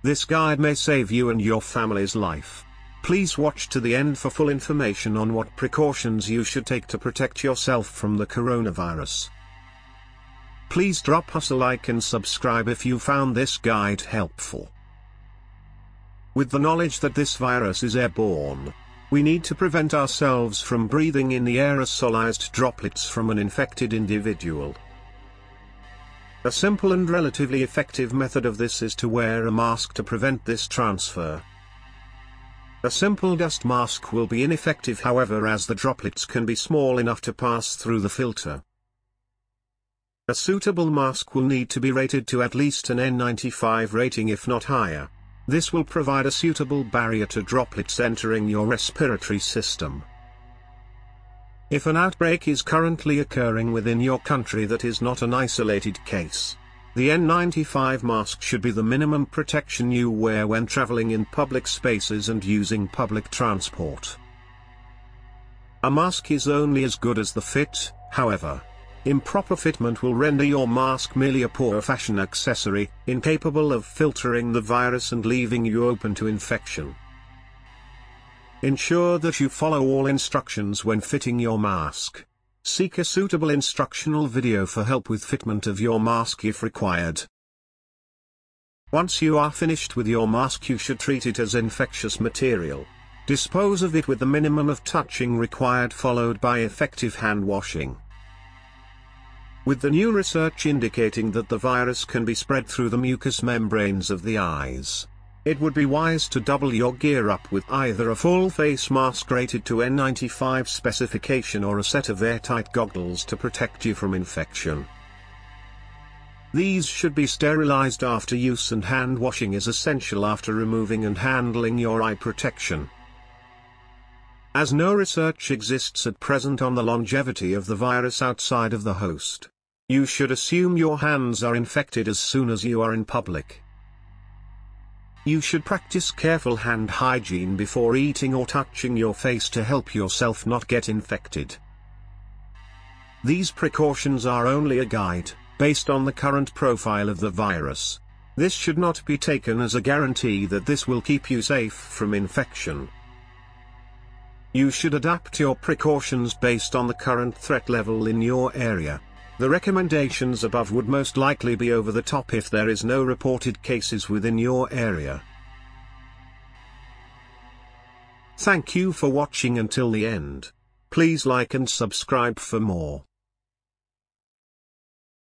This guide may save you and your family's life. Please watch to the end for full information on what precautions you should take to protect yourself from the coronavirus. Please drop us a like and subscribe if you found this guide helpful. With the knowledge that this virus is airborne, we need to prevent ourselves from breathing in the aerosolized droplets from an infected individual. A simple and relatively effective method of this is to wear a mask to prevent this transfer. A simple dust mask will be ineffective, however, as the droplets can be small enough to pass through the filter. A suitable mask will need to be rated to at least an N95 rating, if not higher. This will provide a suitable barrier to droplets entering your respiratory system. If an outbreak is currently occurring within your country that is not an isolated case, the N95 mask should be the minimum protection you wear when traveling in public spaces and using public transport. A mask is only as good as the fit, however. Improper fitment will render your mask merely a poor fashion accessory, incapable of filtering the virus and leaving you open to infection. Ensure that you follow all instructions when fitting your mask. Seek a suitable instructional video for help with fitment of your mask if required. Once you are finished with your mask, you should treat it as infectious material. Dispose of it with the minimum of touching required, followed by effective hand washing. With the new research indicating that the virus can be spread through the mucous membranes of the eyes, it would be wise to double your gear up with either a full face mask rated to N95 specification or a set of airtight goggles to protect you from infection. These should be sterilized after use, and hand washing is essential after removing and handling your eye protection. As no research exists at present on the longevity of the virus outside of the host, you should assume your hands are infected as soon as you are in public. You should practice careful hand hygiene before eating or touching your face to help yourself not get infected. These precautions are only a guide, based on the current profile of the virus. This should not be taken as a guarantee that this will keep you safe from infection. You should adapt your precautions based on the current threat level in your area. The recommendations above would most likely be over the top if there is no reported cases within your area. Thank you for watching until the end. Please like and subscribe for more.